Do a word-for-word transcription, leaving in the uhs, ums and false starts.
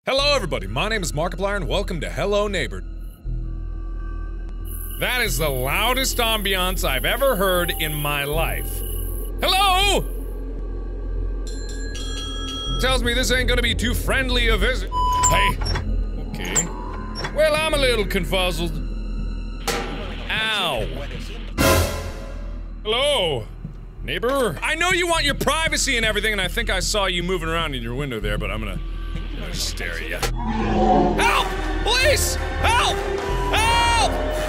Hello everybody, my name is Markiplier and welcome to Hello Neighbor. That is the loudest ambiance I've ever heard in my life. Hello? Tells me this ain't gonna be too friendly a visit. Hey. Okay. Well, I'm a little confuzzled. Ow. Hello? Neighbor? I know you want your privacy and everything, and I think I saw you moving around in your window there, but I'm gonna... I'm gonna just stare at you. Help! Police! Help! Help!